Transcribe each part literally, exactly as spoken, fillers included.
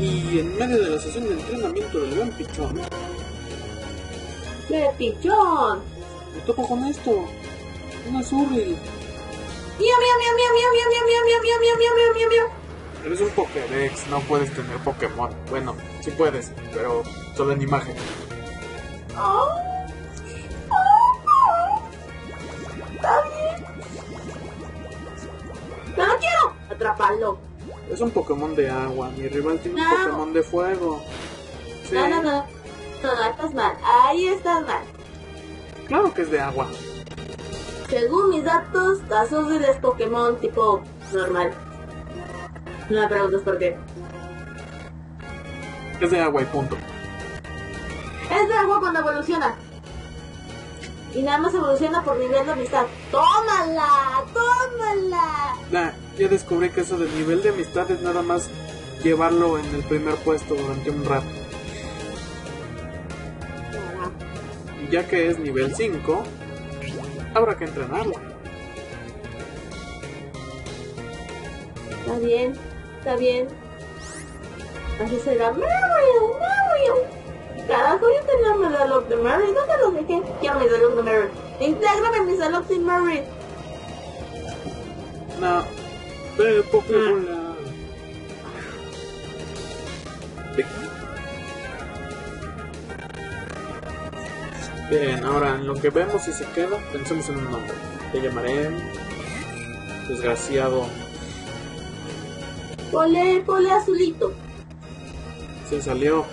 Y en medio de la sesión de entrenamiento del gran pichón. ¡Qué pichón! Me topo con esto. Una Surreal. ¡Miau, miau, miau, miau, miau, miau, miau, miau, miau, miau, miau, miau, miau, miau! Eres un Pokédex, no puedes tener Pokémon. Bueno, sí puedes, pero solo en imagen. Oh. Oh, oh. Está bien. ¡Pero no quiero! ¡Atraparlo! Es un Pokémon de agua, mi rival tiene No. un Pokémon de fuego. Sí. No, no, no. No, no, estás mal. Ahí estás mal. Claro que es de agua. Según mis datos, Azul es Pokémon tipo normal. No me preguntes por qué. Es de agua y punto. Es de agua cuando evoluciona. Y nada más evoluciona por nivel de amistad. ¡Tómala! ¡Tómala! Nah, ya descubrí que eso del nivel de amistad es nada más llevarlo en el primer puesto durante un rato. Y ya que es nivel cinco, habrá que entrenarlo. Está bien, está bien. Así será. Mario, Mario. Carajo, yo tenía Medal of the Mary. ¿Dónde lo dejé? Quiero Medal of the Mary. Intégrame mi Medal of the Mary. No, pero Pokémon la... Bien, ahora en lo que vemos si se queda, pensemos en un nombre. Te llamaré... Desgraciado. Pole, pole azulito. Se salió.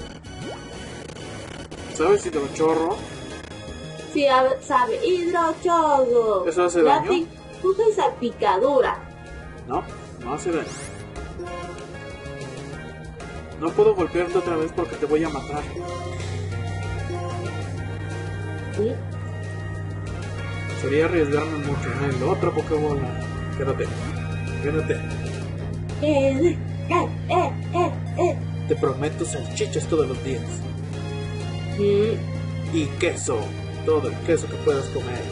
¿Sabes hidrochorro? Sí, a- sabe. Hidrochorro. ¿Eso hace daño? Latifuga y salpicadura. No, no hace daño. No puedo golpearte otra vez porque te voy a matar. ¿Sí? Sería arriesgarme mucho en el otro Pokébola. Quédate, quédate. Eh, eh, eh, eh, eh. Te prometo salchichas todos los días. Mm, Y queso, todo el queso que puedas comer.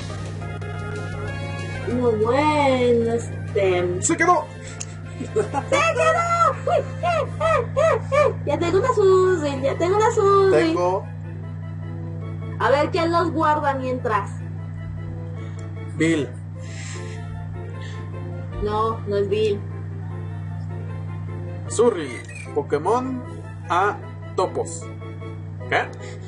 no, bueno, este... ¡Se quedó! ¡Se quedó! Uy, eh, eh, eh, eh. Ya tengo una Suzy, ya tengo una Suzy. Tengo A ver quién los guarda mientras. Bill. No, no es Bill. Surreal, Pokémon a topos. ¿Qué?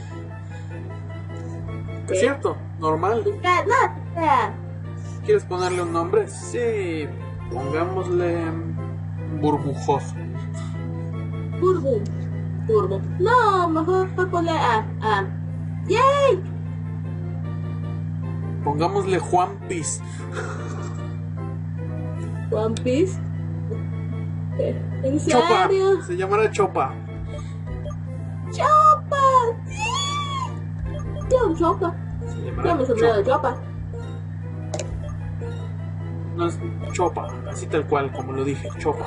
¿Qué? Es cierto, normal. Eh, no, eh. ¿Quieres ponerle un nombre? Sí, pongámosle Burbujoso. Burbu. Burbu. No, mejor ponle a... a... ¡Yay! Pongámosle Juan Piz. One Piece. Eh, ¿En Chopa, serio? se llamará Chopa. ¡Chopa! ¡Sí! Quiero un Chopa. Se Quiero llamará mi sombrero de Chopa. Chopa. No es Chopa, así tal cual, como lo dije, Chopa.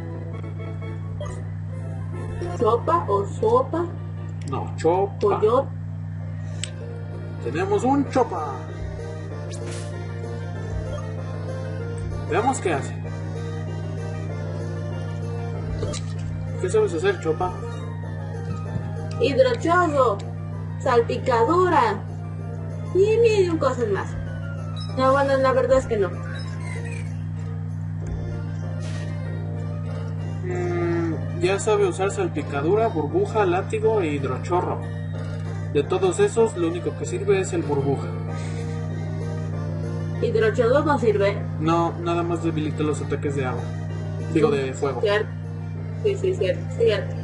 ¿Chopa o sopa? No, Chopa. ¿Pollo? Tenemos un Chopa. Veamos qué hace. ¿Qué sabes hacer, Chopa? Hidrochorro. Salpicadura. Y mil cosas más. No, bueno, la verdad es que no. Mm, ya sabe usar salpicadura, burbuja, látigo e hidrochorro. De todos esos, lo único que sirve es el burbuja. Hidrochorro no sirve. No, nada más debilita los ataques de agua. Digo, de fuego. Cierto. Sí, sí, cierto, cierto.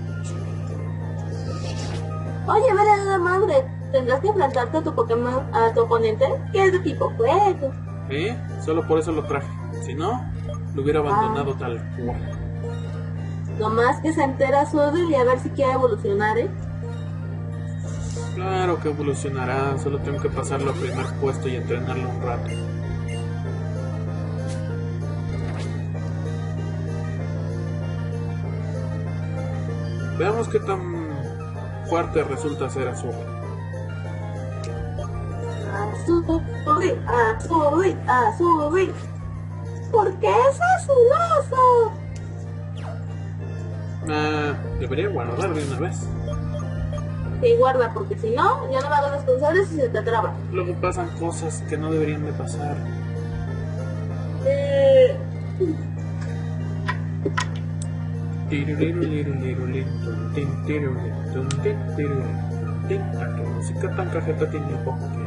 Oye, vale la madre. ¿Tendrás que plantarte a tu Pokémon, a tu oponente? Que es de tipo fuego. ¿Eh? Solo por eso lo traje. Si no, lo hubiera abandonado tal cual. Nomás que se entera Swordle y a ver si quiere evolucionar, ¿eh? Claro que evolucionará. Solo tengo que pasarlo a primer puesto y entrenarlo un rato. Veamos qué tan fuerte resulta ser azul. Azul, azul, azul. ¿Por qué es azuloso? Ah, Debería guardar de una vez. Sí, guarda, porque si no, ya no me hago responsables y se te traba. Luego pasan cosas que no deberían de pasar. Eh... Ah, qué música tan cajeta tiene un poco que...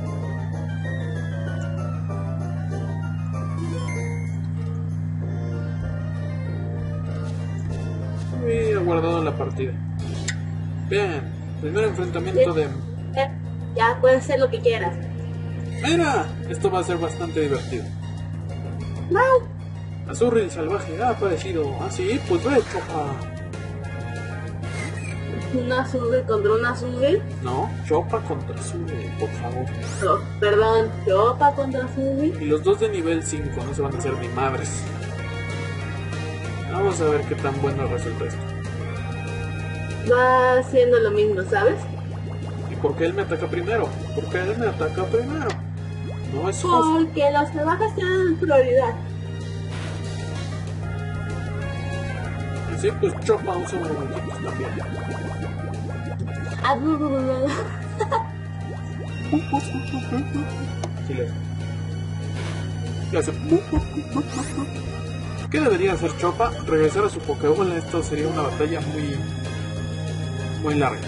Y he guardado la partida. Bien, primer enfrentamiento de... Eh, ya puedes hacer lo que quieras. ¡Mira! Esto va a ser bastante divertido. No. Azurri el salvaje ha aparecido. Ah, sí, pues ve, Chopa. ¿Una Azurri contra una Azurri? No, Chopa contra Azurri, por favor. Oh, perdón, Chopa contra Azurri. Y los dos de nivel cinco, no se van a hacer ni madres. Vamos a ver qué tan bueno resulta esto. Va haciendo lo mismo, ¿sabes? ¿Y por qué él me ataca primero? ¿Por qué él me ataca primero? No es justo. Porque los salvajes tienen prioridad. Sí, pues Chopa usa movimientos también. Ah, bu, bu, bu, bu. Sí, le... le hace... ¿Qué debería hacer Chopa? Regresar a su Pokéball. Esto sería una batalla muy... muy larga.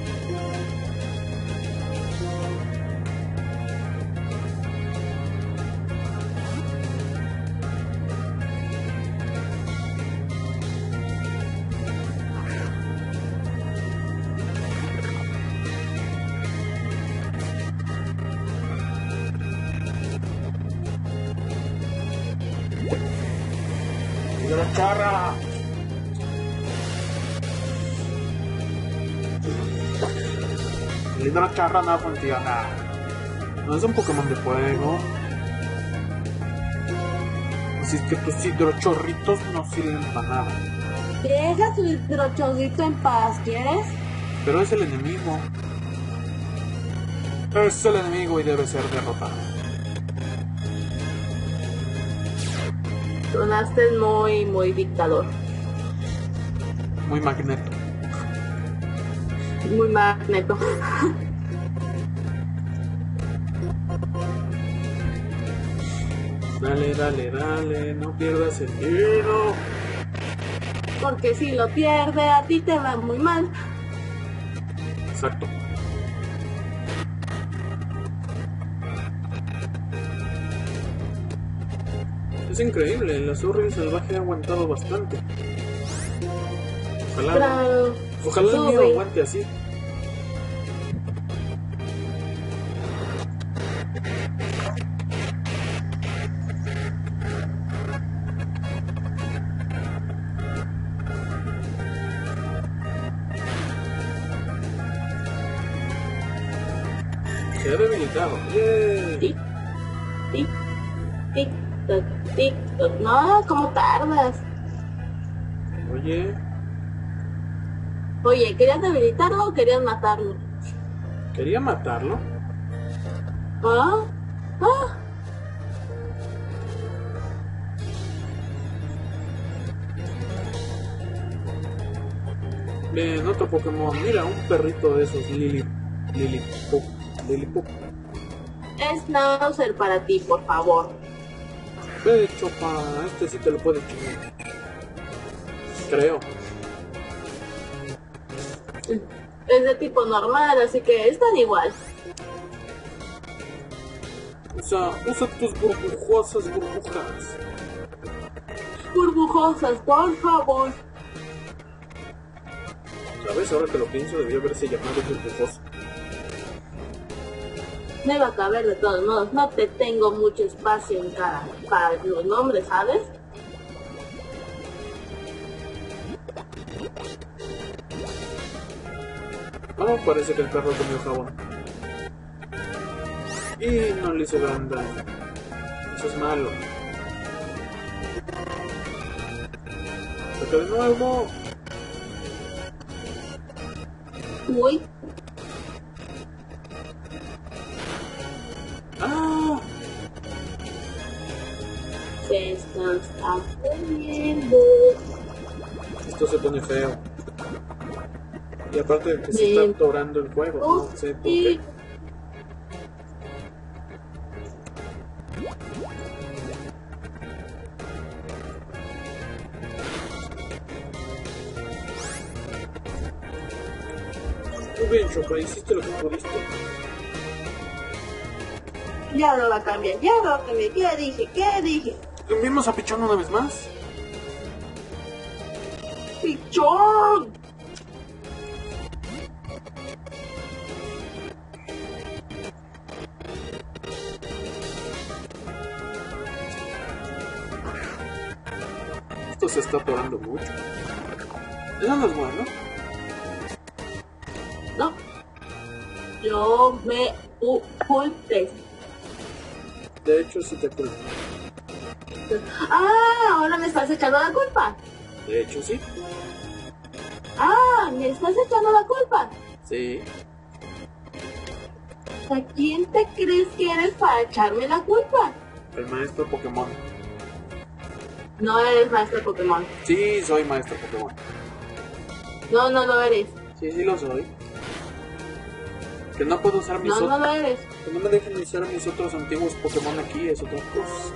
¡Hidrocharra! El Hidrocharra no funciona. No es un Pokémon de fuego. Así es que tus hidrochorritos no sirven para nada. Deja tu hidrochorrito en paz, ¿quieres? Pero es el enemigo. Es el enemigo y debe ser derrotado. Sonaste muy, muy dictador. Muy magneto. Muy magneto. Dale, dale, dale, no pierdas el tiro. Porque si lo pierde, a ti te va muy mal. Exacto. Es increíble, el Azurri salvaje ha aguantado bastante. Ojalá, Claro. ojalá el mío aguante así. Se ha debilitado. ¡Yeah! Tic, tic, tic, toc, tic, toc. No, ¿cómo tardas? Oye, Oye, ¿querías debilitarlo o querías matarlo? quería matarlo. ¿Ah? ¿Ah? Bien, otro Pokémon. Mira, un perrito de esos. Lili... Lilipop. Lilipop. Es Schnauzer para ti, por favor. Ve, Chopa. Este sí te lo puede chingar. Creo. Es de tipo normal, así que están igual. Usa, usa tus burbujosas burbujas. Burbujosas, por favor. ¿Sabes? Ahora que lo pienso, debió haberse llamado burbujoso. Me va a caber de todos modos. No te tengo mucho espacio en cada para los nombres, ¿sabes? Oh, parece que el perro comió jabón. Y no le hizo gran daño. Eso es malo. Saca de nuevo. Uy, ¡Ah! se están, están poniendo. Esto se pone feo. Y aparte de que se Bien. está atorando el juego, Oh, no sé por y- qué. Muy bien, Choco, hiciste lo que pudiste. Ya no va a cambiar, ya no va a cambiar. ¿Qué dije? ¿Qué dije? ¿Cambiamos a Pichón una vez más? ¡Pichón! Esto se está atorando mucho. Eso no es bueno. No. Yo me oculté. De hecho, sí te culpo. Ah, ahora me estás echando la culpa. De hecho, sí. Ah, me estás echando la culpa. Sí. ¿A quién te crees que eres para echarme la culpa? El maestro Pokémon. No eres maestro Pokémon. Sí, soy maestro Pokémon. No, no lo eres. Sí, sí lo soy. Que no puedo usar mis No, no otros... lo eres. Que no me dejen usar mis otros antiguos Pokémon aquí, es otra cosa.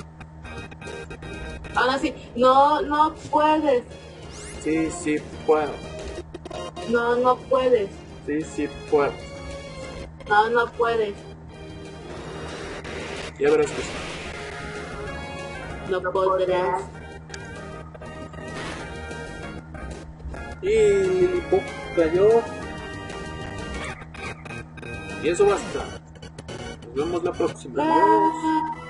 Ahora sí, no, no puedes. Sí, sí puedo. No, no puedes. Sí, sí puedo. No, no puedes. Ya verás que sí. No podrás. Y Lilipop cayó. Y eso basta. Nos vemos la próxima. Adiós. Ah.